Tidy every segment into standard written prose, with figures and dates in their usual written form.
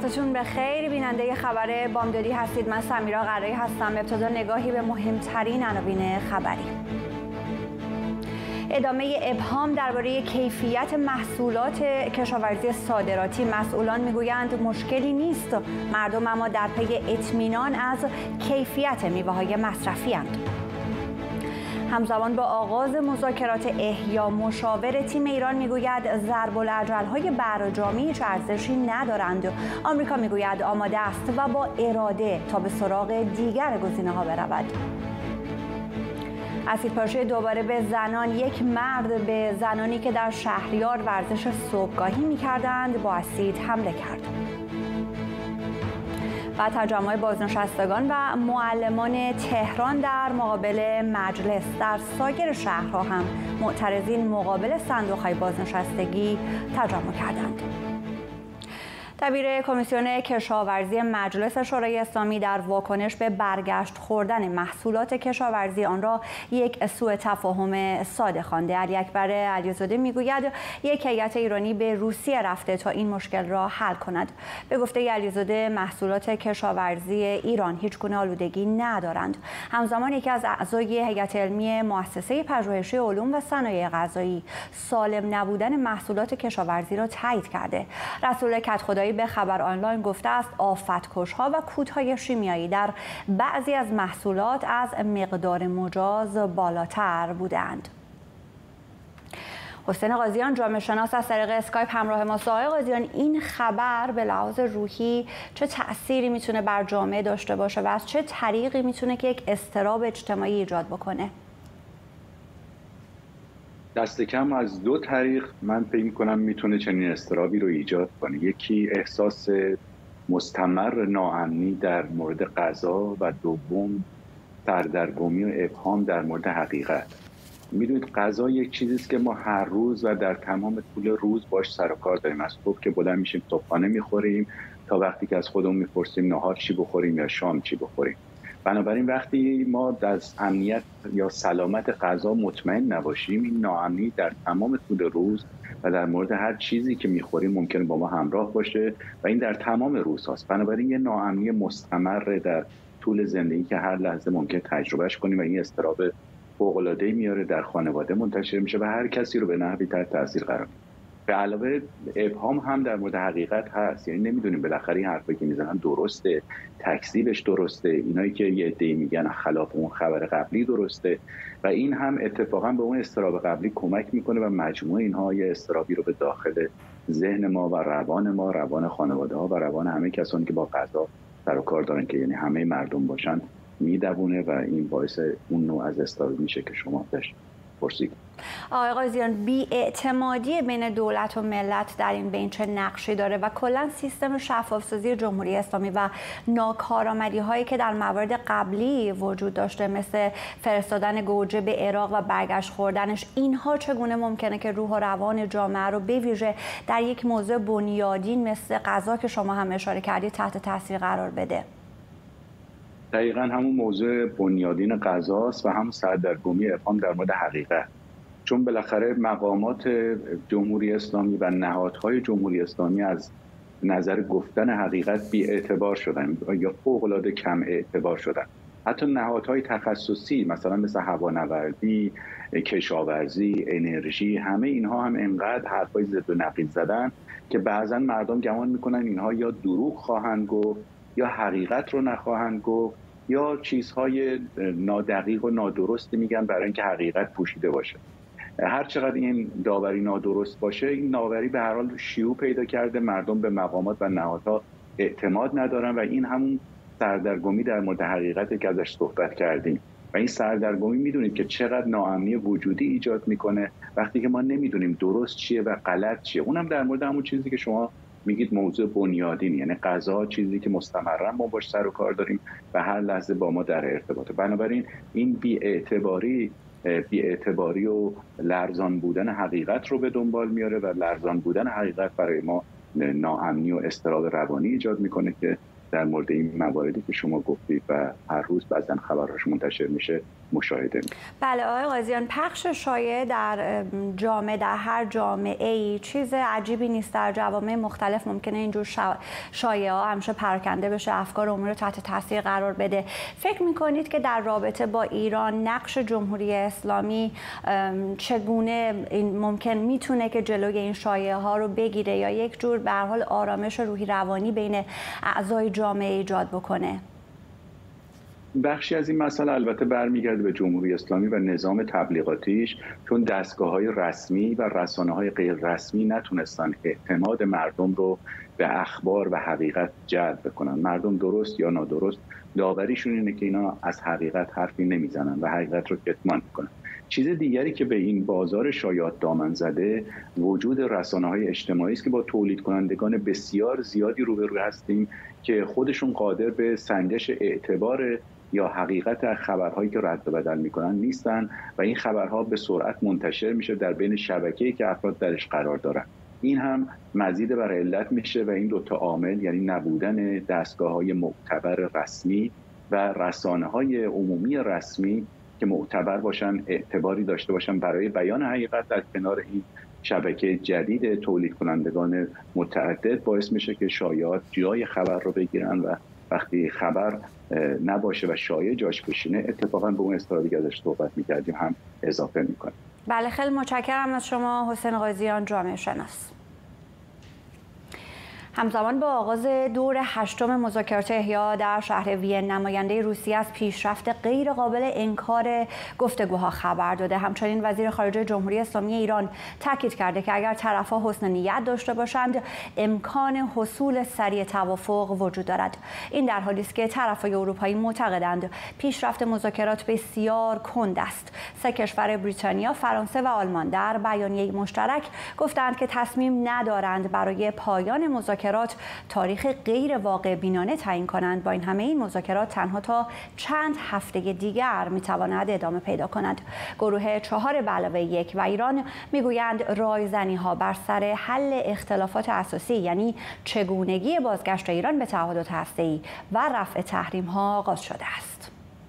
وقتتون بخیر. بیننده خبر بامدادی هستید. من سمیرا قرایی هستم. ابتدا نگاهی به مهمترین عناوین خبری. ادامه ابهام درباره کیفیت محصولات کشاورزی صادراتی. مسئولان میگویند مشکلی نیست، مردم اما در پی اطمینان از کیفیت میوه‌های مصرفی اند. همزمان با آغاز مذاکرات احیا، مشاور تیم ایران میگوید ضرب الاجل‌های برجامی هیچ ارزشی ندارند. آمریکا میگوید آماده است و با اراده تا به سراغ دیگر گزینه‌ها برود. اسیدپاشی دوباره به زنان. یک مرد به زنانی که در شهریار ورزش صبحگاهی می‌کردند با اسید حمله کرد. و تجمع بازنشستگان و معلمان تهران در مقابل مجلس. در سایر شهرها هم معترضین مقابل صندوق‌های بازنشستگی تجمع کردند. دبیر کمیسیون کشاورزی مجلس شورای اسلامی در واکنش به برگشت خوردن محصولات کشاورزی آن را یک سوء تفاهم ساده خوانده. علی اکبر علیزاده میگوید یک هیئت ایرانی به روسیه رفته تا این مشکل را حل کند. به گفته علیزاده محصولات کشاورزی ایران هیچ گونه آلودگی ندارند. همزمان یکی از اعضای هیئت علمی مؤسسه پژوهشی علوم و صنایع غذایی سالم نبودن محصولات کشاورزی را تایید کرده. رسول کدخدایی به خبر آنلاین گفته است آفتکش‌ها و کودهای شیمیایی در بعضی از محصولات از مقدار مجاز بالاتر بودند. حسین قاضیان جامعه شناس از طریق اسکایپ همراه ماست. آقای قاضیان، این خبر به لحاظ روحی چه تأثیری میتونه بر جامعه داشته باشه و از چه طریقی میتونه که یک اضطراب اجتماعی ایجاد بکنه؟ دست کم از دو طریق من فکر می‌کنم میتونه چنین اضطرابی رو ایجاد کنه. یکی احساس مستمر ناامنی در مورد غذا و دوم سردرگمی و ابهام در مورد حقیقت. میدونید غذا یک چیزی است که ما هر روز و در تمام طول روز باش سر و کار داریم. از صبح که بلند میشیم صبحانه میخوریم تا وقتی که از خودمون میپرسیم نهار چی بخوریم یا شام چی بخوریم. بنابراین وقتی ما از امنیت یا سلامت غذا مطمئن نباشیم، این ناامنی در تمام طول روز و در مورد هر چیزی که میخوریم ممکنه با ما همراه باشه و این در تمام روز هست. بنابراین یه ناامنی مستمر در طول زندگی که هر لحظه ممکن تجربهش کنیم و این اضطراب فوق‌العاده‌ای میاره، در خانواده منتشر میشه و هر کسی رو به نحوی تحت تاثیر قرار میده. به علاوه ابهام هم در مورد حقیقت هست، یعنی نمیدونیم بالاخره این حرفایی که میزنن درسته، تکذیبش درسته، اینایی که یه عده‌ای میگن خلاف اون خبر قبلی درسته و این هم اتفاقا به اون اضطراب قبلی کمک میکنه و مجموع اینها یه اضطرابی رو به داخل ذهن ما و روان ما، روان خانواده ها و روان همه کسانی که با غذا سر و کار دارن که یعنی همه مردم باشن میدونه و این باعث اون نوع از اضطراب میشه که شما ازش پرسید. آقای قاضیان، بی‌اعتمادی بین دولت و ملت در این بین چه نقشی داره و کلا سیستم شفاف‌سازی جمهوری اسلامی و ناکارآمدی‌هایی که در موارد قبلی وجود داشته مثل فرستادن گوجه به عراق و برگشت خوردنش، اینها چگونه ممکنه که روح و روان جامعه رو به ویژه در یک موضوع بنیادین مثل غذا که شما هم اشاره کردید تحت تاثیر قرار بده؟ دقیقاً همون موضوع بنیادین غذاست و هم سردرگمی ابهام در مورد حقیقت. چون بالاخره مقامات جمهوری اسلامی و نهادهای جمهوری اسلامی از نظر گفتن حقیقت بی‌اعتبار شدن یا فوق‌العاده کم اعتبار شدن. حتی نهادهای تخصصی مثلا مثل هوانوردی، کشاورزی، انرژی، همه اینها هم انقدر حرفای ضد و نقیض زدن که بعضا مردم گمان میکنن اینها یا دروغ خواهند گفت یا حقیقت رو نخواهند گفت یا چیزهای نادقیق و نادرستی میگن برای اینکه حقیقت پوشیده باشه. هر چقدر این داوری نادرست باشه، این داوری به هر حال شیوع پیدا کرده، مردم به مقامات و نهادها اعتماد ندارن و این همون سردرگمی در مورد حقیقت که ازش صحبت کردیم و این سردرگمی میدونید که چقدر ناامنی وجودی ایجاد میکنه وقتی که ما نمیدونیم درست چیه و غلط چیه. اونم در مورد همون چیزی که شما میگید موضوع بنیادین، یعنی غذا، چیزی که مستمرا ما باش سر و کار داریم و هر لحظه با ما در ارتباطه. بنابراین این بی‌اعتباری و لرزان بودن حقیقت رو به دنبال میاره و لرزان بودن حقیقت برای ما ناامنی و اضطراب روانی ایجاد میکنه که در مورد این مواردی که شما گفتید و هر روز بعضن خبرهاش منتشر میشه مشاهده می‌کنیم. بله آقای قاضیان، پخش شایعه در جامعه، در هر جامعه‌ای چیز عجیبی نیست. در جوامع مختلف ممکنه اینجور شایعه‌ها همیشه پراکنده بشه، افکار عمومی رو تحت تاثیر قرار بده. فکر می‌کنید که در رابطه با ایران نقش جمهوری اسلامی چگونه ممکن میتونه که جلوی این شایعه‌ها رو بگیره یا یک جور به هر حال آرامش روحی روانی بین اعضای جامعه ایجاد بکنه؟ بخشی از این مسئله البته برمیگرده به جمهوری اسلامی و نظام تبلیغاتیش، چون دستگاه‌های رسمی و رسانه‌های غیر رسمی نتونستن اعتماد مردم رو به اخبار و حقیقت جلب کنن. مردم درست یا نادرست داوریشون اینه که اینا از حقیقت حرفی نمیزنن و حقیقت رو کتمان میکنن. چیز دیگری که به این بازار شایعات دامن زده وجود رسانه‌های اجتماعی است که با تولید کنندگان بسیار زیادی روبرو هستیم که خودشون قادر به سنجش اعتبار یا حقیقت خبرهایی که رد و بدل میکنن نیستن و این خبرها به سرعت منتشر میشه در بین شبکه‌ای که افراد درش قرار دارن. این هم مزید بر علت میشه و این دوتا عامل، یعنی نبودن دستگاه‌های معتبر رسمی و رسانه‌های عمومی رسمی که معتبر باشن، اعتباری داشته باشن برای بیان حقیقت، در کنار این شبکه جدید تولید کنندگان متعدد، باعث میشه که شایعات جای خبر رو بگیرن و وقتی خبر نباشه و شایعه جاش بشینه اتفاقا به اون اصطلاحی که ازش صحبت می‌کردیم هم اضافه می‌کنه. بله، خیلی متشکرم از شما حسین قاضیان، جامعه شناس. همزمان با آغاز دور 8 مذاکرات احیا در شهر وین، نماینده روسیه از پیشرفت غیر قابل انکار گفتگوها خبر داده. همچنین وزیر خارجه جمهوری اسلامی ایران تاکید کرده که اگر طرف‌ها حسن نیت داشته باشند امکان حصول سریع توافق وجود دارد. این در حالی است که طرف‌های اروپایی معتقدند پیشرفت مذاکرات بسیار کند است. 3 کشور بریتانیا، فرانسه و آلمان در بیانیه مشترک گفتند که تصمیم ندارند برای پایان مذاکرات تاریخ غیر واقع بینانه تعیین کنند. با این همه این مذاکرات تنها تا چند هفته دیگر میتواند ادامه پیدا کند. گروه 4+1 و ایران میگویند رایزنی‌ها بر سر حل اختلافات اساسی، یعنی چگونگی بازگشت ایران به تعهدات هسته‌ای و رفع تحریم‌ها آغاز شده است.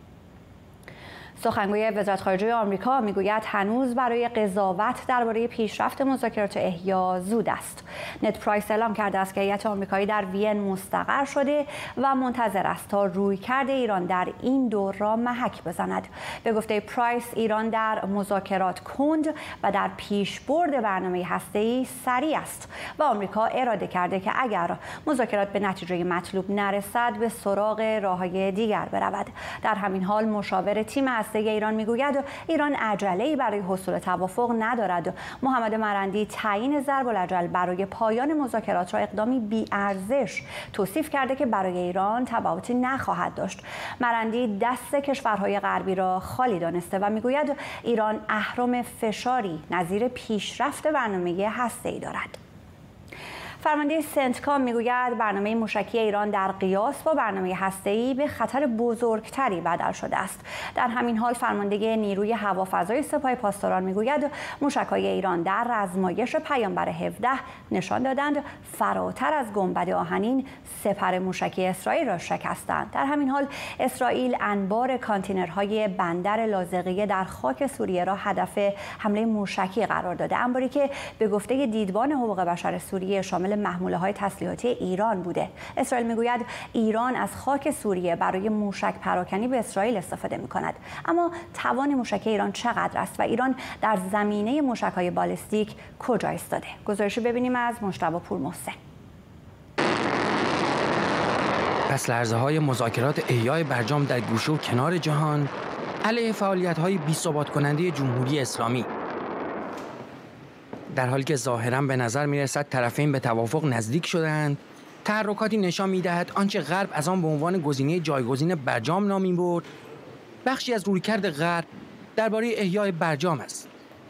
سخنگوی وزارت خارجه آمریکا میگوید هنوز برای قضاوت درباره پیشرفت مذاکرات احیا زود است. نت پرایس اعلام کرده است که هیئت آمریکایی در وین مستقر شده و منتظر است تا رویکرد ایران در این دور را محک بزند. به گفته پرایس، ایران در مذاکرات کند و در پیشبرد برنامه هسته‌ای سریع است و آمریکا اراده کرده که اگر مذاکرات به نتیجه مطلوب نرسد به سراغ راه‌های دیگر برود. در همین حال مشاور تیم هسته‌ای ایران میگوید ایران عجله‌ای برای حصول توافق ندارد. محمد مرندی تعیین ضرب‌الاجل برای پایان مذاکرات را اقدامی بی‌ارزش توصیف کرده که برای ایران تبعاتی نخواهد داشت. مرندی دست کشورهای غربی را خالی دانسته و میگوید ایران اهرم فشاری نظیر پیشرفت برنامه هسته‌ای دارد. فرمانده سنتکام میگوید برنامه موشکی ایران در قیاس با برنامه هسته‌ای به خطر بزرگتری بدل شده است. در همین حال فرمانده نیروی هوافضای سپاه پاسداران میگوید موشک‌های ایران در آزمایش پیامبر 17 نشان دادند فراتر از گنبد آهنین سپر موشکی اسرائیل را شکستند. در همین حال اسرائیل انبار کانتینرهای بندر لاذقیه در خاک سوریه را هدف حمله موشکی قرار داده. انباری که به گفته دیدبان حقوق بشر سوریه شامل محموله‌های تسلیحاتی ایران بوده. اسرائیل میگوید ایران از خاک سوریه برای موشک پراکنی به اسرائیل استفاده می‌کند. اما توان موشکی ایران چقدر است و ایران در زمینه موشک‌های بالستیک کجا ایستاده؟ گزارشی ببینیم از مجتبی پورمحسن. پس لرزه‌های مذاکرات احیای برجام در گوشه و کنار جهان علیه فعالیت‌های بی‌ثبات کننده جمهوری اسلامی، در حالی که ظاهراً به نظر می‌رسد طرفین به توافق نزدیک شدند، تحرکاتی نشان می‌دهد آنچه غرب از آن به عنوان گزینه جایگزین برجام نام می‌برد، بخشی از رویکرد غرب درباره احیای برجام است.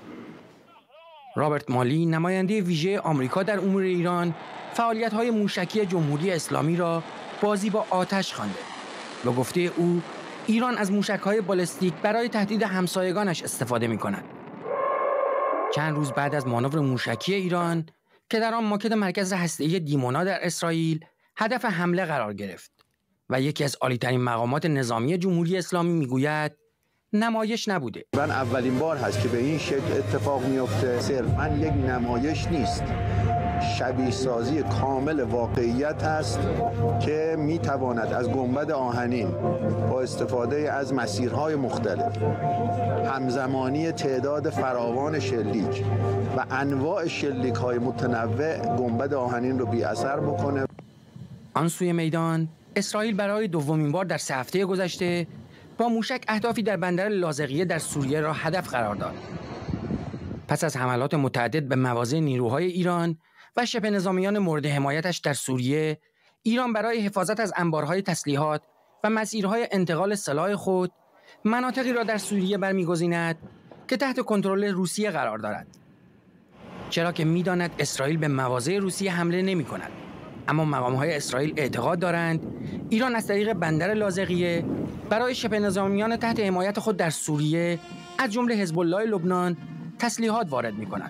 رابرت مالی، نماینده ویژه آمریکا در امور ایران، فعالیت‌های موشکی جمهوری اسلامی را بازی با آتش خوانده. به گفته او، ایران از موشک‌های بالستیک برای تهدید همسایگانش استفاده می‌کند. چند روز بعد از مانور موشکی ایران که در آن ماکت مرکز هسته‌ای دیمونا در اسرائیل هدف حمله قرار گرفت، و یکی از عالی‌ترین مقامات نظامی جمهوری اسلامی میگوید نمایش نبوده. من اولین بار هست که به این شکل اتفاق میفته. صرفاً یک نمایش نیست، شبیه سازی کامل واقعیت است که میتواند از گنبد آهنین با استفاده از مسیرهای مختلف، همزمانی تعداد فراوان شلیک و انواع شلیک‌های متنوع گنبد آهنین رو بی اثر بکنه. آن سوی میدان اسرائیل برای دومین بار در 3 هفته گذشته با موشک اهدافی در بندر لاذقیه در سوریه را هدف قرار داد. پس از حملات متعدد به مواضع نیروهای ایران و شبه نظامیان مورد حمایتش در سوریه، ایران برای حفاظت از انبارهای تسلیحات و مسیرهای انتقال سلاح خود مناطقی را در سوریه برمیگزیند که تحت کنترل روسیه قرار دارد. چرا که می‌داند اسرائیل به مواضع روسیه حمله نمی‌کند. اما مقام‌های اسرائیل اعتقاد دارند ایران از طریق بندر لاذقیه برای شبه نظامیان تحت حمایت خود در سوریه از جمله حزب الله لبنان تسلیحات وارد می‌کند.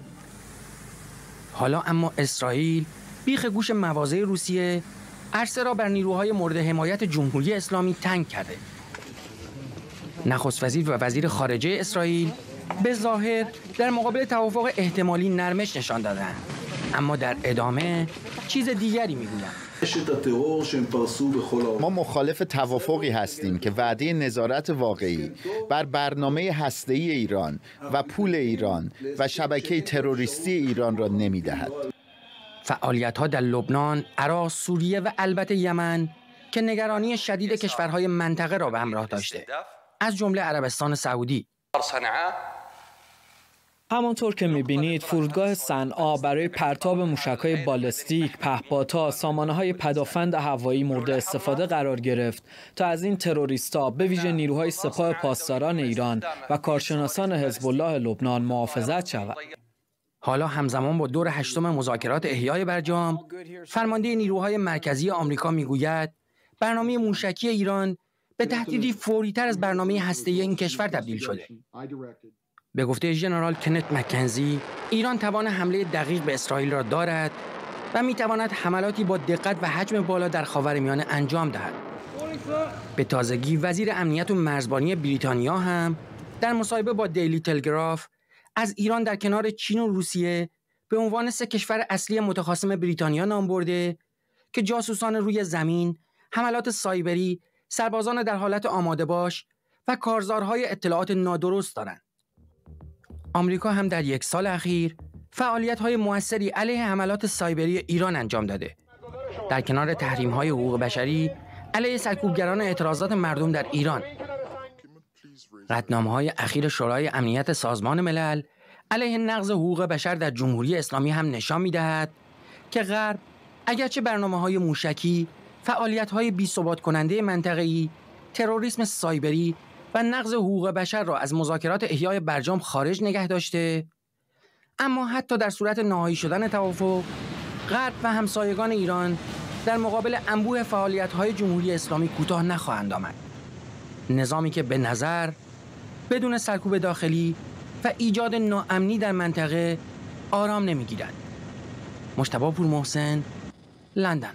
حالا اما اسرائیل بیخ گوش مواضع روسیه عرصه را بر نیروهای مورد حمایت جمهوری اسلامی تنگ کرده. نخست وزیر و وزیر خارجه اسرائیل به ظاهر در مقابل توافق احتمالی نرمش نشان دادند، اما در ادامه چیز دیگری میگویند. ما مخالف توافقی هستیم که وعده نظارت واقعی بر برنامه هسته‌ای ایران و پول ایران و شبکه تروریستی ایران را نمی‌دهد. فعالیت‌ها در لبنان، عراق، سوریه و البته یمن که نگرانی شدید کشورهای منطقه را به همراه داشته، از جمله عربستان سعودی. همانطور که می‌بینید فرودگاه صنعا برای پرتاب موشک‌های بالستیک، پهپادها، سامانه‌های پدافند هوایی مورد استفاده قرار گرفت تا از این تروریست‌ها به ویژه نیروهای سپاه پاسداران ایران و کارشناسان حزب الله لبنان محافظت شود. حالا همزمان با دور 8 مذاکرات احیای برجام، فرمانده نیروهای مرکزی آمریکا میگوید برنامه موشکی ایران به تهدیدی فوری‌تر از برنامه هسته‌ای این کشور تبدیل شده. به گفته ژنرال کنت مکنزی، ایران توان حمله دقیق به اسرائیل را دارد و می‌تواند حملاتی با دقت و حجم بالا در خاورمیانه انجام دهد. به تازگی وزیر امنیت و مرزبانی بریتانیا هم در مصاحبه با دیلی تلگراف از ایران در کنار چین و روسیه به عنوان 3 کشور اصلی متخاصم بریتانیا نام برده که جاسوسان روی زمین، حملات سایبری، سربازان در حالت آماده باش و کارزارهای اطلاعات نادرست دارند. آمریکا هم در 1 سال اخیر فعالیت‌های موثری علیه حملات سایبری ایران انجام داده. در کنار تحریم‌های حقوق بشری علیه سرکوبگران اعتراضات مردم در ایران، قطعنامه‌های اخیر شورای امنیت سازمان ملل علیه نقض حقوق بشر در جمهوری اسلامی هم نشان می‌دهد که غرب اگرچه برنامه‌های موشکی، فعالیت‌های بی‌ثبات کننده منطقه‌ای، تروریسم سایبری و نقض حقوق بشر را از مذاکرات احیای برجام خارج نگه داشته، اما حتی در صورت نهایی شدن توافق، غرب و همسایگان ایران در مقابل انبوه فعالیت‌های جمهوری اسلامی کوتاه نخواهند آمد. نظامی که به نظر بدون سرکوب داخلی و ایجاد ناامنی در منطقه آرام نمی‌گیرد. مجتبی پورمحسن، لندن.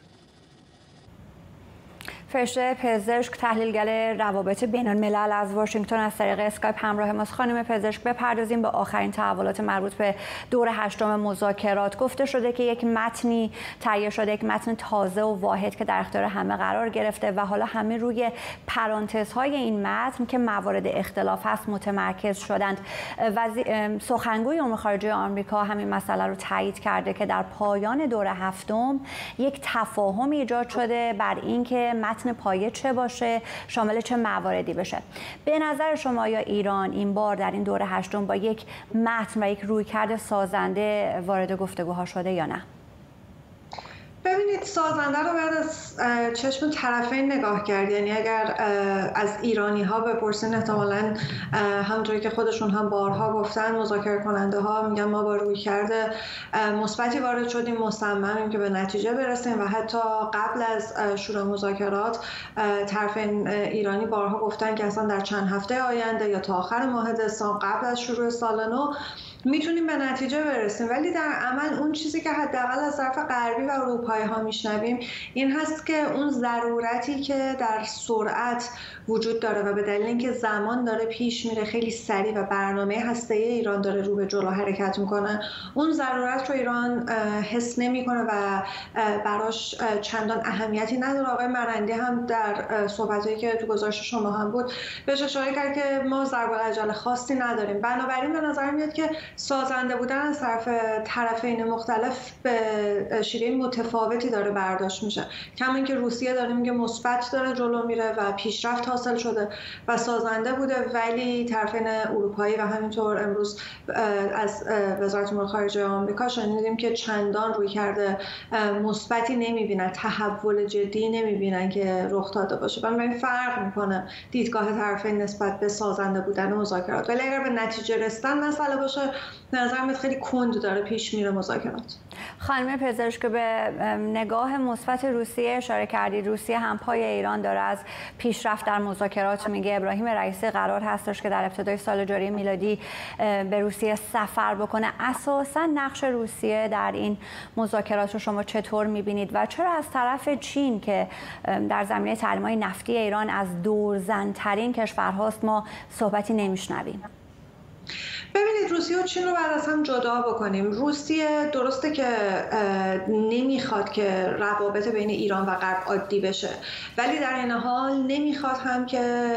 فرشته پزشک، تحلیلگر روابط بین الملل از واشنگتن از طریق اسکایپ همراه ماست. خانم پزشک، بپردازیم به آخرین تحولات مربوط به دور 8 مذاکرات. گفته شده که یک متنی تهیه شده، یک متن تازه و واحد که در اختیار همه قرار گرفته و حالا همه روی پرانتزهای این متن که موارد اختلاف هست متمرکز شدند. سخنگوی امور خارجه آمریکا همین مسئله رو تایید کرده که در پایان دور 7 یک تفاهم ایجاد شده بر اینکه متن پایه چه باشه، شامل چه مواردی بشه. به نظر شما یا ایران این بار در این دور 8 با یک متن و یک رویکرد سازنده وارد گفتگوها شده یا نه؟ ببینید، سازنده رو باید از چشم طرفین نگاه کرد. یعنی اگر از ایرانی ها بپرسین، احتمالاً همونطوری که خودشون هم بارها گفتن، مذاکره کننده ها میگن ما با رویکرد مثبتی وارد شدیم، مصممیم که به نتیجه برسیم و حتی قبل از شروع مذاکرات طرفین ایرانی بارها گفتن که اصلا در چند هفته آینده یا تا آخر ماه دسامبر قبل از شروع سال نو میتونیم به نتیجه برسیم، ولی در عمل اون چیزی که حداقل از طرف غربی و اروپایی ها میشنویم این هست که اون ضرورتی که در سرعت وجود داره و به دلیل اینکه زمان داره پیش میره خیلی سریع و برنامه هسته‌ای ایران داره رو به جلو حرکت میکنه، اون ضرورت رو ایران حس نمیکنه و براش چندان اهمیتی نداره. آقای مرندی هم در صحبتایی که تو گزارش شما هم بود بهش اشاره کرد که ما ضرب العجل خاصی نداریم. بنابراین به نظر میاد که سازنده بودن از طرف طرفین مختلف به شیوه متفاوتی داره برداشت میشه. کما اینکه روسیه داره میگه مثبت داره جلو میره و پیشرفت حاصل شده و سازنده بوده، ولی طرفین اروپایی و همینطور امروز از وزارت امور خارجه آمریکا شنیدیم که چندان روی کرده مثبتی نمیبینن، تحول جدی نمیبینن که رخ داده باشه. بنابراین فرق میکنه دیدگاه طرفین نسبت به سازنده بودن مذاکرات، ولی اگر به نتیجه رسیدن مسئله باشه نظر میاد خیلی کند داره پیش میره مذاکرات. خانم پزشک، به نگاه مثبت روسیه اشاره کردید. روسیه هم پای ایران داره از پیشرفت در مذاکرات میگه. ابراهیم رئیسی قرار هستش که در ابتدای سال جاری میلادی به روسیه سفر بکنه. اساسا نقش روسیه در این مذاکرات رو شما چطور میبینید و چرا از طرف چین که در زمینه تحریم‌های نفتی ایران از دورزن‌ترین کشورهاست ما صحبتی نمیشنویم؟ ببینید، روسیه و چین رو بعد از هم جدا بکنیم. روسیه درسته که نمیخواد که روابط بین ایران و غرب عادی بشه، ولی در این حال نمیخواد هم که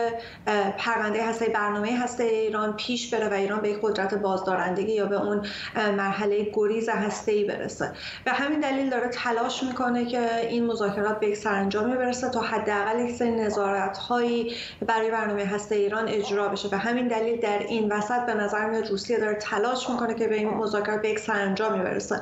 پرونده هسته برنامه هسته ایران پیش بره و ایران به یک قدرت بازدارندگی یا به اون مرحله گریز هسته‌ای برسه. به همین دلیل داره تلاش میکنه که این مذاکرات به یک سرانجامی برسه تا حداقل یک سری نظارت‌هایی برای برنامه هسته ایران اجرا بشه. به همین دلیل در این وسط به نظر میاد روسیه داره تلاش میکنه که به این مذاکرات به یک سرانجامی برسه.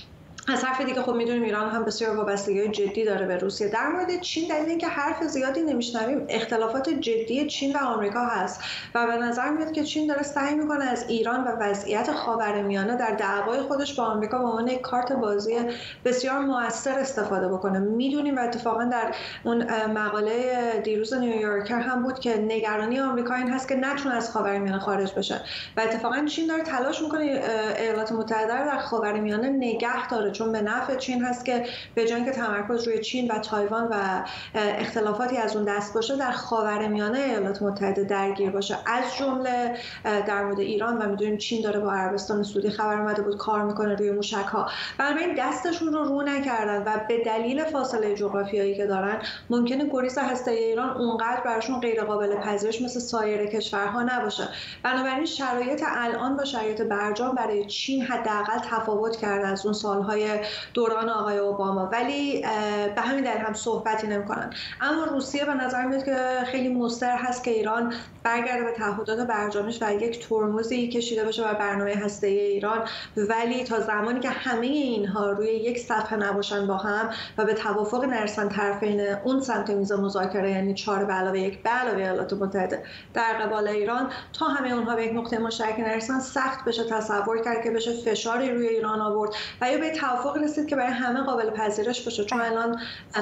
از طرف دیگه خب میدونیم ایران هم بسیار وابستگی‌های جدی داره به روسیه. در مورد چین دلیل اینکه حرف زیادی نمیشنویم اختلافات جدی چین و آمریکا هست و به نظر میاد که چین داره سعی میکنه از ایران و وضعیت خاورمیانه در دعوای خودش با آمریکا به عنوان یک کارت بازی بسیار موثر استفاده بکنه. میدونیم و اتفاقا در اون مقاله دیروز نیویورکر هم بود که نگرانی آمریکا این هست که نتونه از خاورمیانه خارج بشه و اتفاقا چین داره تلاش میکنه ایالات متحده رو در خاورمیانه نگه داره، چون به نفع چین هست که به جای اینکه تمرکز روی چین و تایوان و اختلافاتی از اون دست باشه در خاورمیانه ایالات متحده درگیر باشه، از جمله در مورد ایران. و میدونیم چین داره با عربستان سعودی خبر اومده بود کار میکنه روی موشک‌ها. بنابراین دستشون رو نکردن و به دلیل فاصله جغرافیایی که دارن ممکنه گریز هسته‌ای ایران اونقدر براشون غیر قابل پذیرش مثل سایر کشورها نباشه. بنابراین شرایط الان با شرایط برجام برای چین حداقل تفاوت کرده از اون سالهای دوران آقای اوباما، ولی به همین دلیل هم صحبتی نمی‌کنن. اما روسیه به نظر میاد که خیلی مصر هست که ایران برگرده به تعهدات برجامیش و یک ترمزی کشیده باشه بر برنامه هسته‌ای ایران، ولی تا زمانی که همه اینها روی یک صفحه نباشن با هم و به توافق نرسن طرفین اون سمت میز مذاکره، یعنی 4 به علاوه 1 به علاوه ایالات متحده در قبال ایران، تا همه اونها به یک نقطه مشترک نرسن سخت بشه تصور کرد که بشه فشاری روی ایران آورد و یا به توافق رسید که برای همه قابل پذیرش باشه. چون الان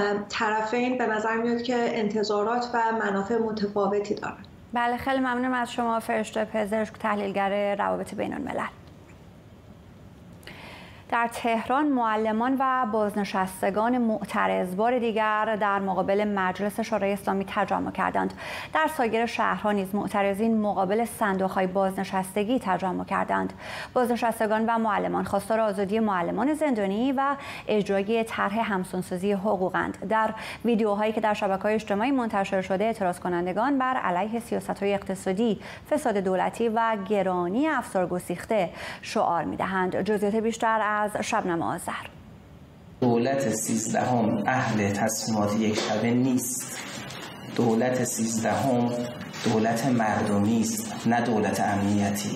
طرفین به نظر میاد که انتظارات و منافع متفاوتی دارن. بله، خیلی ممنونم از شما فرشته پزشک، تحلیلگر روابط بین الملل. در تهران معلمان و بازنشستگان معترض بار دیگر در مقابل مجلس شورای اسلامی تجمع کردند. در سایر شهرها نیز معترضین مقابل صندوق‌های بازنشستگی تجمع کردند. بازنشستگان و معلمان خواستار آزادی معلمان زندانی و اجرای طرح همسانسازی حقوقند. در ویدیوهایی که در شبکه‌های اجتماعی منتشر شده، اعتراض کنندگان بر علیه سیاست‌های اقتصادی، فساد دولتی و گرانی افزار گسیخته شعار می‌دهند. جزئیات بیشتر از شبنم آذر. دولت 13 اهل تصمیمات یک شبه نیست. دولت 13 دولت مردمی است، نه دولت امنیتی.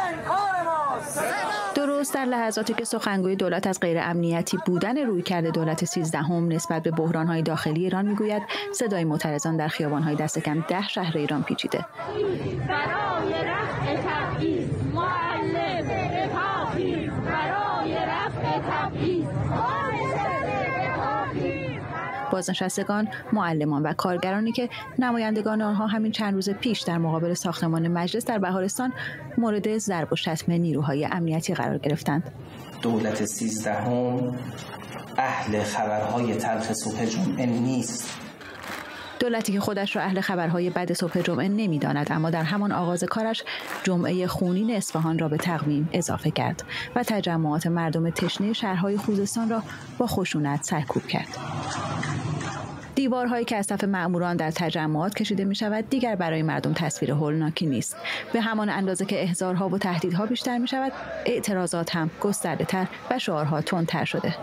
درست در لحظاتی که سخنگوی دولت از غیر امنیتی بودن رویکرد دولت 13 نسبت به بحران‌های داخلی ایران میگوید، صدای معترضان در خیابان‌های دست کم 10 شهر ایران پیچیده. برای رفع تبعیض معلم بپاخیز، برای رفع تبعیض بازنشستگان، معلمان و کارگرانی که نمایندگان آنها همین چند روز پیش در مقابل ساختمان مجلس در بهارستان مورد ضرب و شتم نیروهای امنیتی قرار گرفتند. دولت 13 اهل خبرهای تلخ صبح جمعه نیست. دولتی که خودش را اهل خبرهای بد صبح جمعه نمی‌داند، اما در همان آغاز کارش جمعه خونین اصفهان را به تقویم اضافه کرد و تجمعات مردم تشنه شهرهای خوزستان را با خشونت سرکوب کرد. دیوارهایی که از صف مأموران در تجمعات کشیده می شود دیگر برای مردم تصویر هولناکی نیست. به همان اندازه که احضارها و تهدیدها بیشتر می شود، اعتراضات هم گسترده تر و شعارها تندتر شده.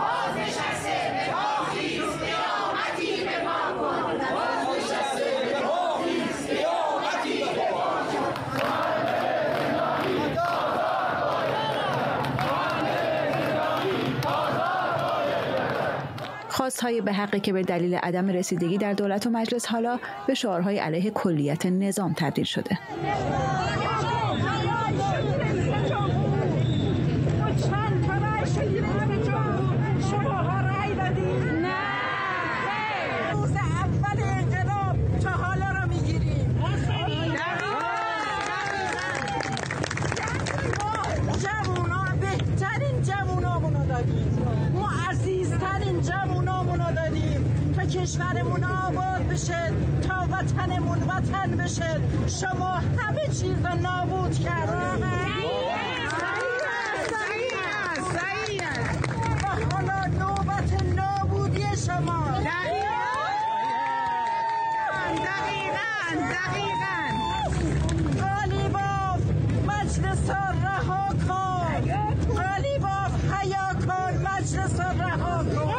خواست‌های به حقی که به دلیل عدم رسیدگی در دولت و مجلس حالا به شعارهای علیه کلیت نظام تبدیل شده. کشورمون آباد بشه تا وطنمون وطن بشه. شما همه چیز رو نابود کردید. صحیح است. و حالا نوبت نابودی شما. دقیقاً. قالیباف مجلس رها کن. قالیباف حیا کن. مجلس رها کن.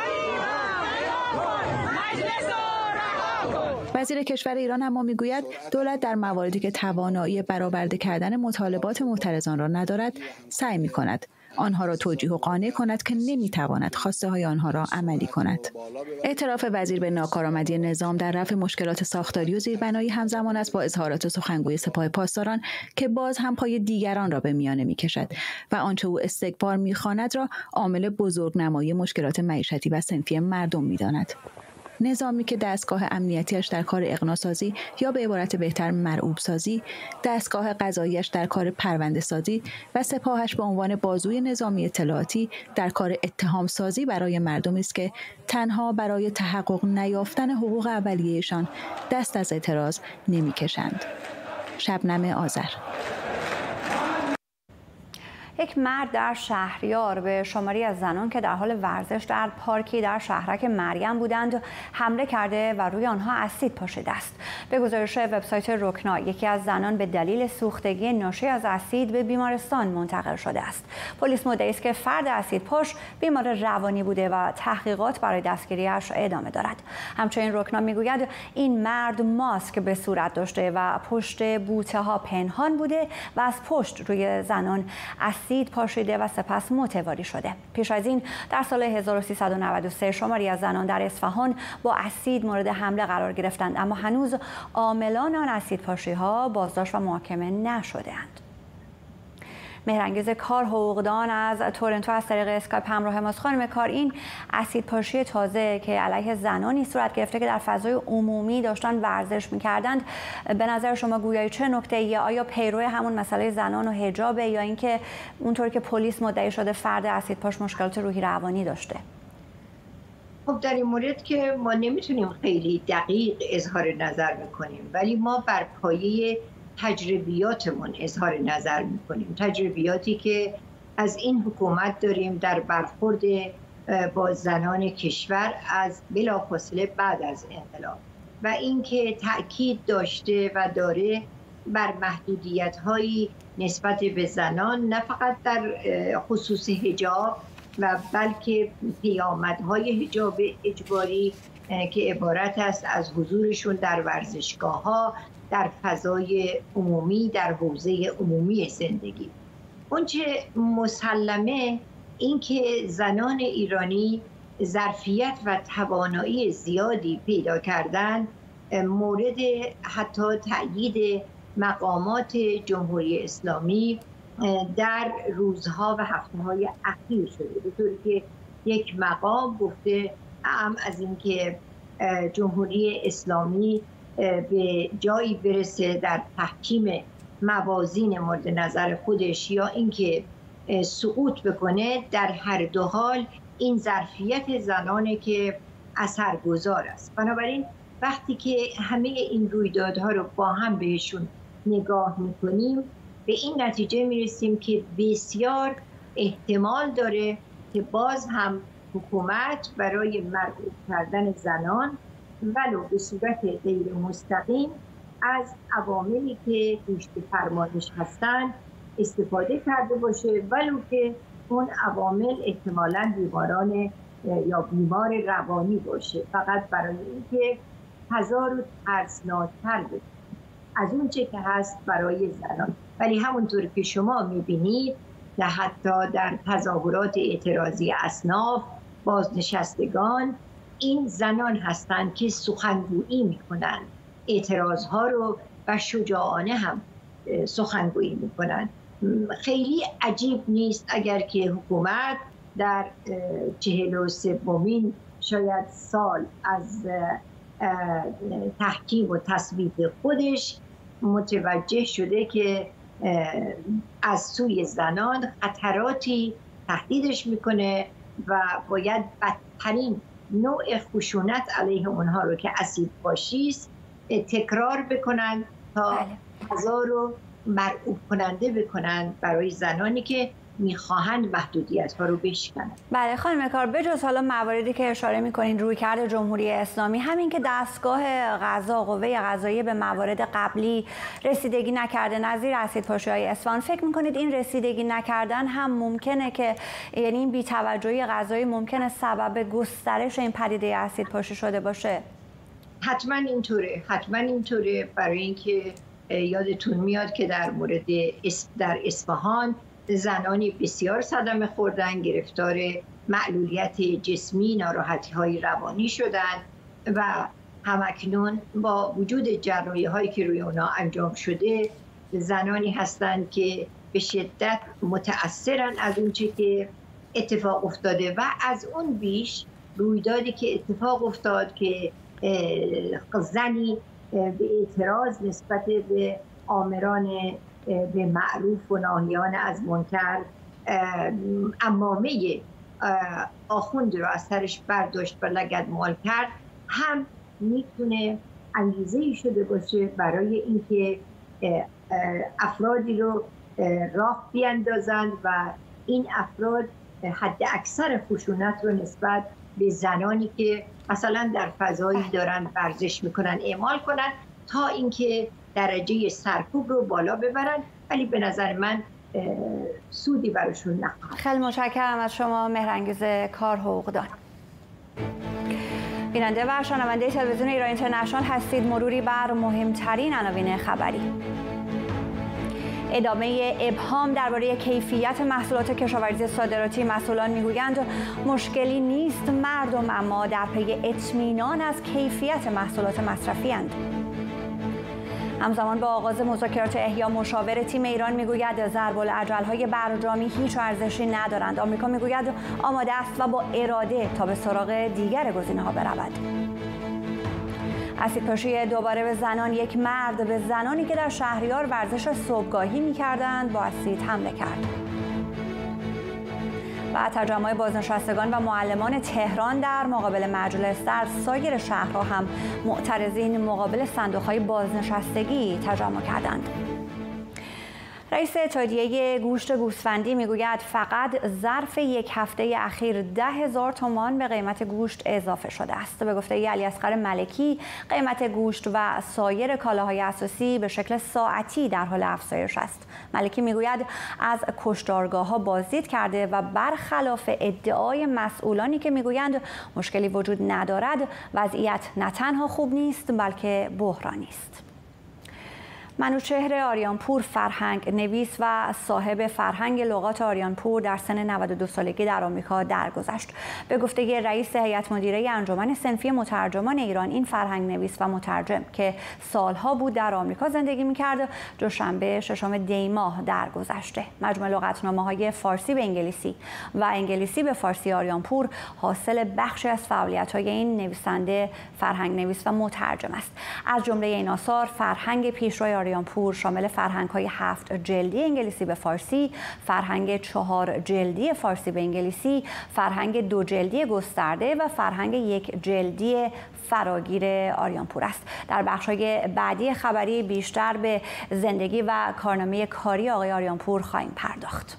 وزیر کشور ایران اما میگوید دولت در مواردی که توانایی برآورده کردن مطالبات معترضان را ندارد سعی می‌کند آنها را توجیه و قانع کند که نمی‌تواند خواسته های آنها را عملی کند. اعتراف وزیر به ناکارآمدی نظام در رفع مشکلات ساختاری و زیربنایی همزمان است با اظهارات سخنگوی سپاه پاسداران که باز هم پای دیگران را به میانه می‌کشد و آنچه او استکبار می‌خواند را عامل بزرگنمایی مشکلات معیشتی و صنفی مردم می‌داند. نظامی که دستگاه امنیتیش در کار اغناسازی یا به عبارت بهتر مرعوب سازی، دستگاه قضاییش در کار پرونده سازی و سپاهش به عنوان بازوی نظامی اطلاعاتی در کار اتهام سازی برای مردمی است که تنها برای تحقق نیافتن حقوق اولیه‌شان دست از اعتراض نمی‌کشند. شبنم آذر. یک مرد در شهریار به شماری از زنان که در حال ورزش در پارکی در شهرک مریم بودند حمله کرده و روی آنها اسید پاشیده است. به گزارش وبسایت رکنا، یکی از زنان به دلیل سوختگی ناشی از اسید به بیمارستان منتقل شده است. پلیس مدعی است که فرد اسیدپاش بیمار روانی بوده و تحقیقات برای دستگیریش ادامه دارد. همچنین رکنا میگوید این مرد ماسک به صورت داشته و پشت بوته ها پنهان بوده و از پشت روی زنان اسید پاشیده و سپس متواری شده. پیش از این در سال 1393 شماری از زنان در اصفهان با اسید مورد حمله قرار گرفتند، اما هنوز عاملان آن اسید پاشی ها بازداشت و محاکمه نشده‌اند. مهرانگیز کار حقوقدان از تورنتو از طریق اسکایپ همراه ماست. خانم کار، این اسید پاشی تازه که علیه زنانی صورت گرفته که در فضای عمومی داشتن ورزش می‌کردند، به نظر شما گویای چه نکته‌ای؟ آیا پیرو همون مسئله زنان و حجابه یا اینکه اونطور که پلیس مدعی شده فرد اسیدپاش مشکلات روحی روانی داشته؟ خب در این مورد که ما نمیتونیم خیلی دقیق اظهار نظر بکنیم، ولی ما بر پایه تجربیاتمون اظهار نظر میکنیم، تجربیاتی که از این حکومت داریم در برخورد با زنان کشور از بلافاصله بعد از انقلاب و اینکه تأکید داشته و داره بر محدودیت‌هایی نسبت به زنان، نه فقط در خصوص حجاب و بلکه پیامدهای حجاب اجباری که عبارت است از حضورشون در ورزشگاه‌ها، در فضای عمومی، در حوزه عمومی زندگی. اونچه مسلمه این که زنان ایرانی ظرفیت و توانایی زیادی پیدا کردن مورد حتی تأیید مقامات جمهوری اسلامی در روزها و هفته‌های اخیر شده، به طوری که یک مقام گفته هم از اینکه جمهوری اسلامی به جایی برسه در تحکیم موازین مورد نظر خودش یا اینکه سقوط بکنه، در هر دو حال این ظرفیت زنانه که اثرگذار است. بنابراین وقتی که همه این رویدادها رو با هم بهشون نگاه میکنیم به این نتیجه میرسیم که بسیار احتمال داره که باز هم حکومت برای مربوط کردن زنان ولو به صورت غیر مستقیم از عواملی که پشت فرمانش هستند استفاده کرده باشه، ولو که اون عوامل احتمالاً بیماران یا بیمار روانی باشه، فقط برای اینکه فضا رو ترسناک‌تر بکنه از اون چه که هست برای زنان. ولی همونطور که شما میبینید حتی در تظاهرات اعتراضی اصناف، بازنشستگان، این زنان هستند که سخنگویی میکنن اعتراضها رو و شجاعانه هم سخنگویی میکنن. خیلی عجیب نیست اگر که حکومت در 43مین شاید سال از تحکیم و تصویب خودش متوجه شده که از سوی زنان خطراتی تهدیدش میکنه و باید بدترین نوع خشونت علیه اونها رو که اسید فاشیست تکرار بکنن تا فضا رو مرعوب کننده بکنن برای زنانی که میخواهند محدودیت ها رو بشکنن. بله خانم کار، بجز حالا مواردی که اشاره میکنین رویکرد جمهوری اسلامی، همین که دستگاه قضا، قوه قضاییه به موارد قبلی رسیدگی نکرده نظیر اسیدپاشی‌های اصفهان، فکر میکنید این رسیدگی نکردن هم ممکنه که یعنی این بی‌توجهی قضایی ممکنه سبب گسترش این پدیده اسیدپاشی شده باشه؟ حتما اینطوره، برای اینکه یادتون میاد که در اصفهان زنانی بسیار صدمه خوردن، گرفتار معلولیت جسمی، ناراحتی‌های روانی شدند و همکنون با وجود جراحی‌هایی که روی اونا انجام شده زنانی هستند که به شدت متأثرن از اون چه که اتفاق افتاده و از اون بیش رویدادی که اتفاق افتاد که زنی به اعتراض نسبت به آمران به معروف و ناهیان از منکر عمامه آخوند رو از سرش برداشت و لگدمال کرد، هم میتونه انگیزه‌ای شده باشه برای اینکه افرادی رو راه بیاندازند و این افراد حد اکثر خشونت رو نسبت به زنانی که مثلا در فضایی دارن ورزش میکنن اعمال کنن تا اینکه درجه سرکوب رو بالا ببرن، ولی به نظر من سودی براشون نخواهد. خیلی متشکرم از شما مهرانگیز کار حقوقدان. بیننده و شنونده تلویزیون ایران اینترنشنال هستید. مروری بر مهمترین عناوین خبری. ادامه ابهام درباره کیفیت محصولات کشاورزی صادراتی. مسئولان میگویند مشکلی نیست مردم، اما در پی اطمینان از کیفیت محصولات مصرفی اند. همزمان با آغاز مذاکرات احیا، مشاور تیم ایران میگوید ضرب‌الاجل‌های برجامی هیچ ارزشی ندارند. آمریکا میگوید آماده است و با اراده تا به سراغ دیگر گزینه‌ها برود. اسیدپاشی دوباره به زنان. یک مرد به زنانی که در شهریار ورزش صبحگاهی می‌کردند با اسید حمله کرد. و تجمع بازنشستگان و معلمان تهران در مقابل مجلس. در سایر شهرها هم معترضین مقابل صندوق‌های بازنشستگی تجمع کردند. رئیس اتحادیه گوشت گوسفندی میگوید فقط ظرف یک هفته اخیر 10,000 تومان به قیمت گوشت اضافه شده است. به گفته علیاصغر ملکی قیمت گوشت و سایر کالاهای اساسی به شکل ساعتی در حال افزایش است. ملکی میگوید از کشتارگاه‌ها بازدید کرده و برخلاف ادعای مسئولانی که میگویند مشکلی وجود ندارد، وضعیت نه تنها خوب نیست بلکه بحرانی است. منوچهر آریانپور فرهنگ نویس و صاحب فرهنگ لغات آریانپور در سن 92 سالگی در آمریکا درگذشت. به گفته رئیس هیئت مدیره انجمن صنفی مترجمان ایران، این فرهنگ نویس و مترجم که سالها بود در آمریکا زندگی می‌کرد، دوشنبه 6 دی ماه درگذشته. مجموع لغتنامه‌های فارسی به انگلیسی و انگلیسی به فارسی آریانپور حاصل بخشی از فعالیت‌های این نویسنده، فرهنگ نویس و مترجم است. از جمله این آثار فرهنگ پیشروی آریانپور شامل فرهنگ‌های 7 جلدی انگلیسی به فارسی، فرهنگ 4 جلدی فارسی به انگلیسی، فرهنگ 2 جلدی گسترده و فرهنگ 1 جلدی فراگیر آریانپور است. در بخش‌های بعدی خبری بیشتر به زندگی و کارنامه کاری آقای آریانپور خواهیم پرداخت.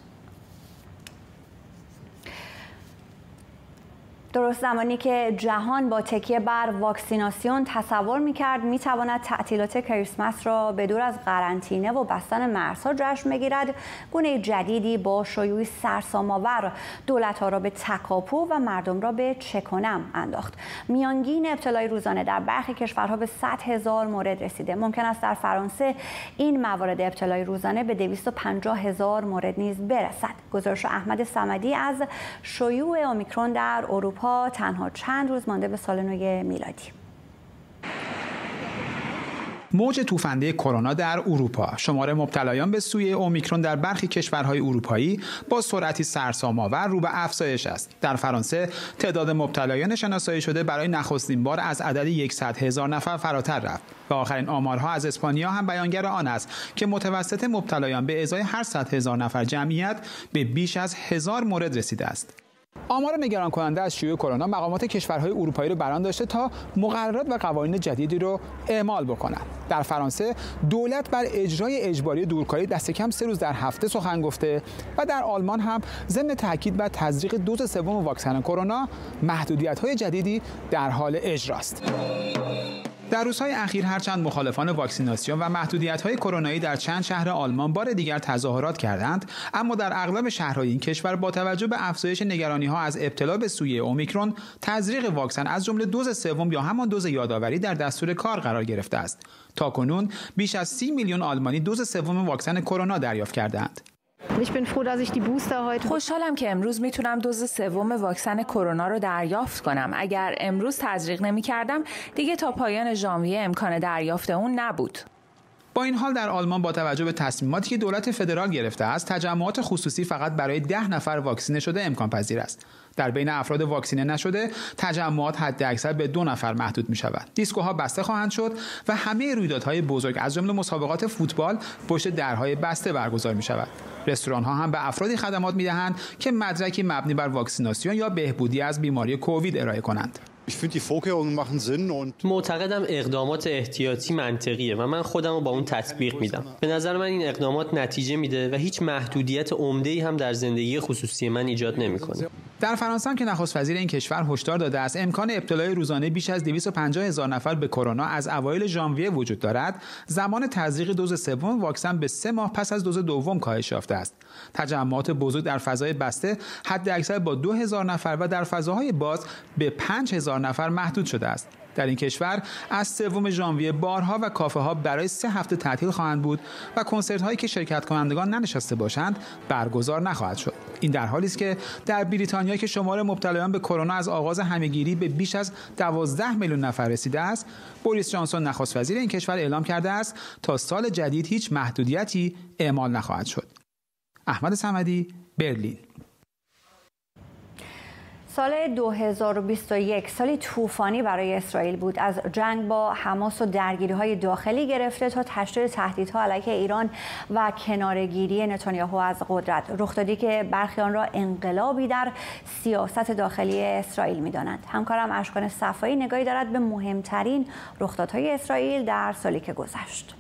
درست زمانی که جهان با تکیه بر واکسیناسیون تصور می‌کرد می‌تواند تعطیلات کریسمس را به دور از قرنطینه و بستن مرزها جشن بگیرد، گونه جدیدی با شیوعی سرسام‌آور دولت‌ها را به تکاپو و مردم را به چکنم انداخت. میانگین ابتلای روزانه در برخی کشورها به 100,000 مورد رسیده. ممکن است در فرانسه این موارد ابتلای روزانه به 250,000 مورد نیز برسد. گزارش احمد صمدی از شیوع اومیکرون در اروپا تنها چند روز مانده به سال نو میلادی. موج توفنده کرونا در اروپا. شمار مبتلایان به سویه اومیکرون در برخی کشورهای اروپایی با سرعتی سرسام‌آور رو به افزایش است. در فرانسه تعداد مبتلایان شناسایی شده برای نخستین بار از عدد 100,000 نفر فراتر رفت و آخرین آمارها از اسپانیا هم بیانگر آن است که متوسط مبتلایان به ازای هر 100,000 نفر جمعیت به بیش از 1000 مورد رسیده است. آمار نگران کننده از شیوع کرونا مقامات کشورهای اروپایی رو برآن داشته تا مقررات و قوانین جدیدی رو اعمال بکنند. در فرانسه دولت بر اجرای اجباری دورکاری دست کم 3 روز در هفته سخن گفته و در آلمان هم ضمن تاکید بر تزریق دوز سوم واکسن کرونا محدودیت‌های جدیدی در حال اجراست. در روزهای اخیر هرچند مخالفان واکسیناسیون و محدودیت‌های کرونایی در چند شهر آلمان بار دیگر تظاهرات کردند، اما در اغلب شهرهای این کشور با توجه به افزایش نگرانی‌ها از ابتلا به سویه اومیکرون، تزریق واکسن از جمله دوز سوم یا همان دوز یادآوری در دستور کار قرار گرفته است. تاکنون بیش از 30 میلیون آلمانی دوز سوم واکسن کرونا دریافت کردند. خوشحالم که امروز میتونم دوز سوم واکسن کرونا رو دریافت کنم. اگر امروز تزریق نمی‌کردم دیگه تا پایان ژانویه امکان دریافت اون نبود. با این حال در آلمان با توجه به تصمیماتی که دولت فدرال گرفته است، تجمعات خصوصی فقط برای 10 نفر واکسینه شده امکان پذیر است. در بین افراد واکسینه نشده، تجمعات حداکثر به 2 نفر محدود می شود. دیسکوها بسته خواهند شد و همه رویدادهای بزرگ از جمله مسابقات فوتبال پشت درهای بسته برگزار می شود. رستوران‌ها هم به افرادی خدمات می دهند که مدرکی مبنی بر واکسیناسیون یا بهبودی از بیماری کووید ارائه کنند. معتقدم اقدامات احتیاطی منطقیه و من خودم رو با اون تطبیق میدم. به نظر من این اقدامات نتیجه میده و هیچ محدودیت عمده‌ای هم در زندگی خصوصی من ایجاد نمیکنه. در فرانسه هم که نخست وزیر این کشور هشدار داده است امکان ابتلای روزانه بیش از 250,000 نفر به کرونا از اوایل ژانویه وجود دارد، زمان تزریق دوز سوم واکسن به 3 ماه پس از دوز دوم کاهش یافته است. تجمعات بزرگ در فضای بسته حداکثر با 2000 نفر و در فضاهای باز به 5000 نفر محدود شده است. در این کشور از 3 ژانویه بارها و کافه ها برای 3 هفته تعطیل خواهند بود و کنسرت هایی که شرکت کنندگان ننشسته باشند برگزار نخواهد شد. این در حالی است که در بریتانیا که شمار مبتلایان به کرونا از آغاز همهگیری به بیش از 12 میلیون نفر رسیده است، بوریس جانسون نخست وزیر این کشور اعلام کرده است تا سال جدید هیچ محدودیتی اعمال نخواهد شد. احمد صمدی، برلین. سال 2021 سالی طوفانی برای اسرائیل بود. از جنگ با حماس و درگیری‌های داخلی گرفته تا تشدید تهدیدها علیه ایران و کناره‌گیری نتانیاهو از قدرت، رخ دادی که برخی آن را انقلابی در سیاست داخلی اسرائیل می‌دانند. همکارم اشکان صفایی نگاهی دارد به مهمترین رخدادهای اسرائیل در سالی که گذشت.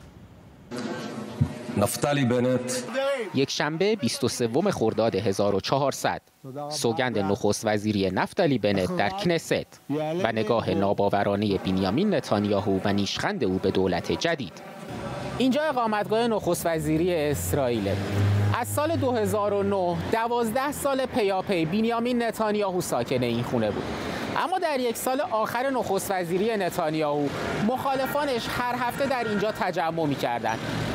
نفتالی بنت. یک شنبه 23 خرداد 1400 سوگند نخست وزیری نفتالی بنت در کنست و نگاه ناباورانه بنیامین نتانیاهو و نیشخند او به دولت جدید. اینجا اقامتگاه نخست وزیری اسرائیل. از سال 2009 12 سال پیاپی بنیامین نتانیاهو ساکن این خونه بود. اما در 1 سال آخر نخست وزیری نتانیاهو مخالفانش هر هفته در اینجا تجمع می‌کردند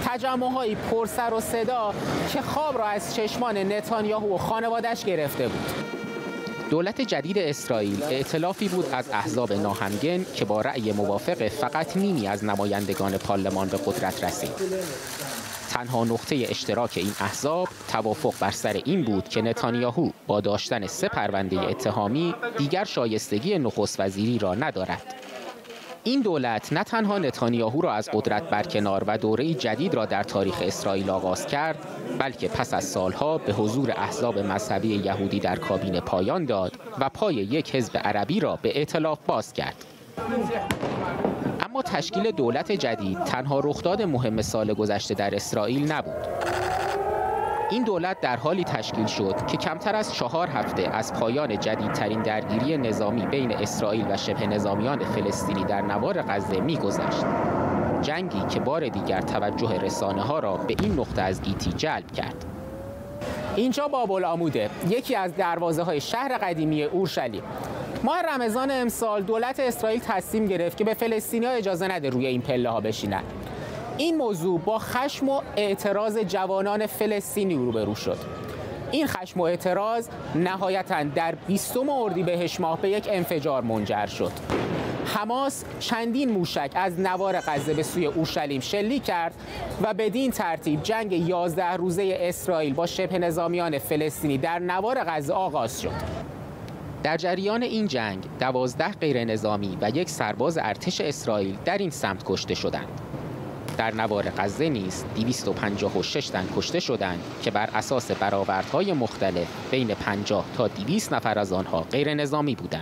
تجمع‌هایی پر سر و صدا که خواب را از چشمان نتانیاهو و خانواده‌اش گرفته بود. دولت جدید اسرائیل ائتلافی بود از احزاب ناهمگن که با رأی موافق فقط نیمی از نمایندگان پارلمان به قدرت رسید. تنها نقطه اشتراک این احزاب توافق بر سر این بود که نتانیاهو با داشتن 3 پرونده اتهامی دیگر شایستگی نخست وزیری را ندارد. این دولت نه تنها نتانیاهو را از قدرت برکنار و دوره جدید را در تاریخ اسرائیل آغاز کرد، بلکه پس از سالها به حضور احزاب مذهبی یهودی در کابینه پایان داد و پای یک حزب عربی را به ائتلاف باز کرد. اما تشکیل دولت جدید تنها رخداد مهم سال گذشته در اسرائیل نبود. این دولت در حالی تشکیل شد که کمتر از 4 هفته از پایان جدیدترین درگیری نظامی بین اسرائیل و شبه نظامیان فلسطینی در نوار غزه می‌گذشت. جنگی که بار دیگر توجه رسانه‌ها را به این نقطه از گیتی جلب کرد. اینجا باب‌العموده، یکی از دروازه‌های شهر قدیمی اورشلیم. ماه رمضان امسال دولت اسرائیل تصمیم گرفت که به فلسطینی‌ها اجازه نده روی این پله‌ها بشینن. این موضوع با خشم و اعتراض جوانان فلسطینی روبرو شد. این خشم و اعتراض نهایتاً در 20 اردیبهشت ماه به یک انفجار منجر شد. حماس چندین موشک از نوار غزه به سوی اورشلیم شلیک کرد و بدین ترتیب جنگ 11 روزه اسرائیل با شبه نظامیان فلسطینی در نوار غزه آغاز شد. در جریان این جنگ 12 غیر نظامی و 1 سرباز ارتش اسرائیل در این سمت کشته شدند. در نوار غزه نیز 256 تن کشته شدند که بر اساس برآوردهای مختلف بین 50 تا 200 نفر از آنها غیر نظامی بودند.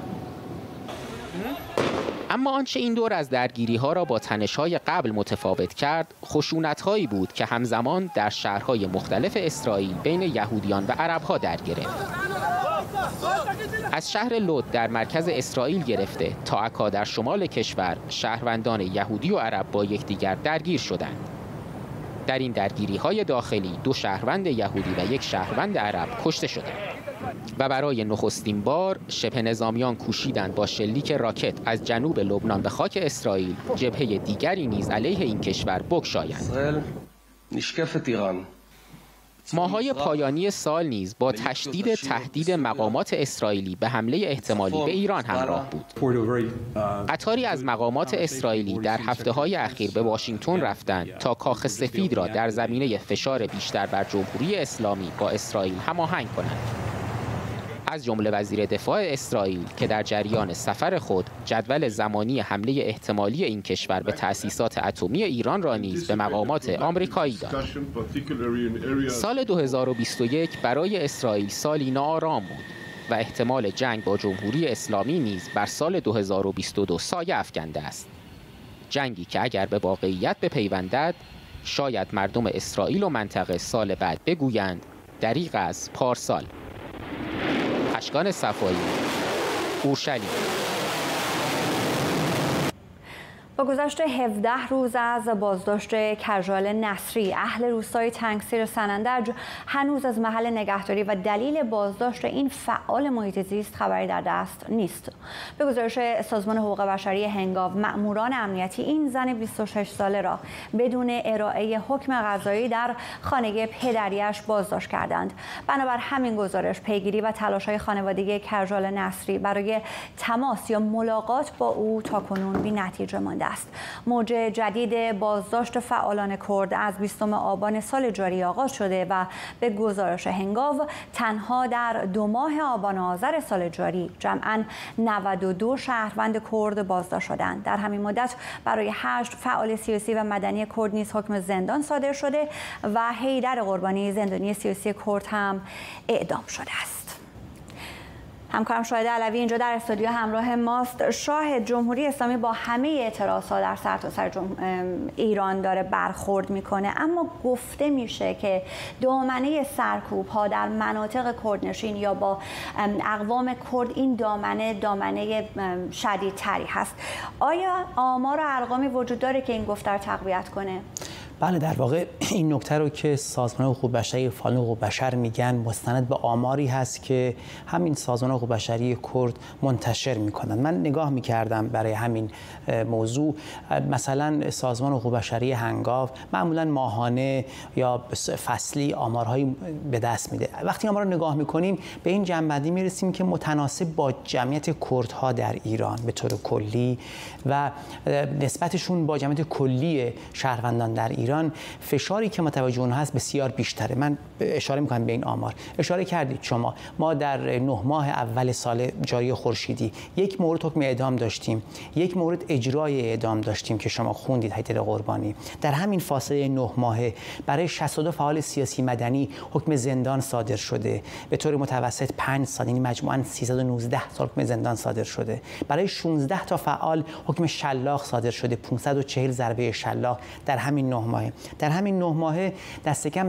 اما آنچه این دور از درگیری‌ها را با تنش‌های قبل متفاوت کرد، خشونت‌هایی بود که همزمان در شهرهای مختلف اسرائیل بین یهودیان و عرب‌ها در گرفت. از شهر لود در مرکز اسرائیل گرفته تا عکا در شمال کشور، شهروندان یهودی و عرب با یکدیگر درگیر شدند. در این درگیری‌های داخلی 2 شهروند یهودی و 1 شهروند عرب کشته شدند و برای نخستین بار شبه نظامیان کوشیدند با شلیک راکت از جنوب لبنان به خاک اسرائیل جبهه دیگری نیز علیه این کشور بگشایند. ماه‌های پایانی سال نیز با تشدید تهدید مقامات اسرائیلی به حمله احتمالی به ایران همراه بود. قطاری از مقامات اسرائیلی در هفته‌های اخیر به واشنگتن رفتند تا کاخ سفید را در زمینه فشار بیشتر بر جمهوری اسلامی با اسرائیل هماهنگ کنند. از جمله وزیر دفاع اسرائیل که در جریان سفر خود جدول زمانی حمله احتمالی این کشور به تأسیسات اتمی ایران را نیز به مقامات آمریکایی داد. سال 2021 برای اسرائیل سالی ناآرام بود و احتمال جنگ با جمهوری اسلامی نیز بر سال 2022 سایه افکنده است. جنگی که اگر به واقعیت بپیوندد، شاید مردم اسرائیل و منطقه سال بعد بگویند دریغ از پارسال. اشکان صفایی، اورشلیم. با گذشت 17 روز از بازداشت کژال نصری، اهل روستای تنگسیر سنندج هنوز از محل نگهداری و دلیل بازداشت این فعال محیط زیست خبری در دست نیست. به گزارش سازمان حقوق بشری هنگاو، مأموران امنیتی این زن 26 ساله را بدون ارائه حکم قضایی در خانه پدریش بازداشت کردند. بنابر همین گزارش، پیگیری و تلاش‌های خانواده کژال نصری برای تماس یا ملاقات با او تاکنون بی‌نتیجه مانده است. موج جدید بازداشت فعالان کرد از 20 آبان سال جاری آغاز شده و به گزارش هنگاو تنها در 2 ماه آبان و آذر سال جاری جمعاً 92 شهروند کرد بازداشت شدند. در همین مدت برای 8 فعال سیاسی و مدنی کرد نیز حکم زندان صادر شده و حیدر قربانی، زندانی سیاسی کرد، هم اعدام شده است. همکارم شاهد علوی اینجا در استودیو همراه ماست. شاهد، جمهوری اسلامی با همه اعتراضات در سرتاسر ایران داره برخورد میکنه، اما گفته میشه که دامنه سرکوب ها در مناطق کردنشین یا با اقوام کرد این دامنه شدیدتری هست. آیا آمار و ارقامی وجود داره که این گفته رو تقویت کنه؟ بله، در واقع این نکته رو که سازمان حقوق بشری فعالان حقوق بشر میگن مستند به آماری هست که همین سازمان حقوق بشری کرد منتشر میکنن. من نگاه میکردم برای همین موضوع، مثلا سازمان حقوق بشری هنگاو معمولا ماهانه یا فصلی آمارهایی به دست میده. وقتی آمار رو نگاه میکنیم به این جنبندی میرسیم که متناسب با جمعیت کردها در ایران به طور کلی و نسبتشون با جمعیت کلی شهروندان در ایران، فشاری که متوجه اون هست بسیار بیشتره. من اشاره میکنم به این آمار. اشاره کردید شما، ما در 9 ماه اول سال جاری خورشیدی یک مورد حکم اعدام داشتیم، یک مورد اجرای اعدام داشتیم که شما خوندید، حیدر قربانی. در همین فاصله 9 ماهه برای 62 فعال سیاسی مدنی حکم زندان صادر شده، به طور متوسط 5 سال، یعنی مجموعاً 319 سال حکم زندان صادر شده. برای 16 تا فعال حکم شلاق صادر شده، 540 ضربه شلاق در همین 9 ماهه. در همین 9 ماهه دست کم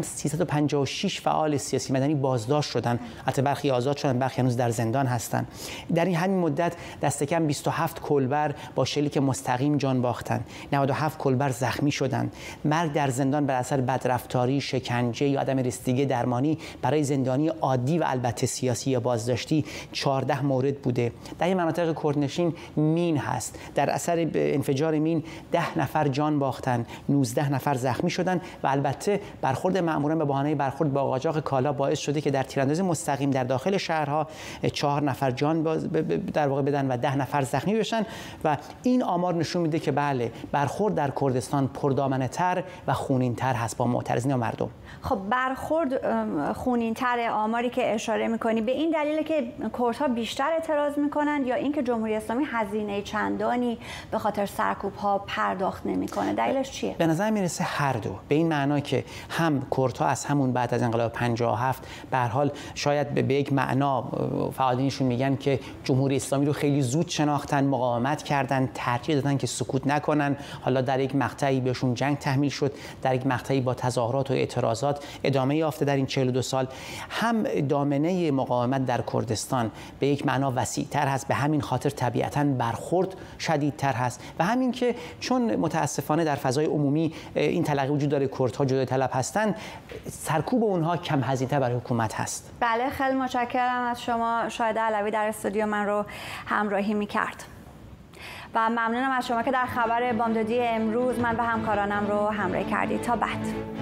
356 فعال سیاسی مدنی بازداشت شدن، البته برخی آزاد شدن، برخی هنوز در زندان هستند. در این همین مدت دست کم 27 کلبر با شلیک مستقیم جان باختن، 97 کلبر زخمی شدند. مرگ در زندان بر اثر بدرفتاری، شکنجه یا عدم رسیدگی درمانی برای زندانی عادی و البته سیاسی یا بازداشتی 14 مورد بوده. در این مناطق کردنشین مین هست، در اثر انفجار مین 10 نفر جان باختن، 19 نفر زخمی شدن و البته برخورد مأموران به بهانه برخورد با قاچاق کالا باعث شده که در تیراندازی مستقیم در داخل شهرها 4 نفر جان در واقع بدن و 10 نفر زخمی بشن و این آمار نشون میده که بله، برخورد در کردستان پردامنه‌تر و خونین‌تر هست با معترضین و مردم. خب برخورد خونین‌تر، آماری که اشاره می‌کنی به این دلیله که کردها بیشتر اعتراض می‌کنند یا اینکه جمهوری اسلامی هزینه چندانی به خاطر سرکوب‌ها پرداخت نمی‌کنه؟ دلیلش چیه؟ به نظر میرسه هر دو، به این معنا که هم کردها از همون بعد از انقلاب 57 به هر حال شاید به یک معنا فعالینشون میگن که جمهوری اسلامی رو خیلی زود شناختن، مقاومت کردن، ترجیح دادن که سکوت نکنن. حالا در یک مقطعی بهشون جنگ تحمیل شد، در یک مقطعی با تظاهرات و اعتراضات ادامه یافته در این 42 سال. هم دامنه مقاومت در کردستان به یک معنا وسیع‌تر هست، به همین خاطر طبیعتاً برخورد شدیدتر هست و همین که چون متاسفانه در فضای عمومی این تلقی وجود داره کردها جدای طلب هستن، سرکوب اونها کم هزینه‌تر برای حکومت هست. بله، خیلی متشکرم از شما. شاهد علوی در استودیو من رو همراهی می‌کرد و ممنونم از شما که در خبر بامدادی امروز من و همکارانم رو همراهی کردید. تا بعد.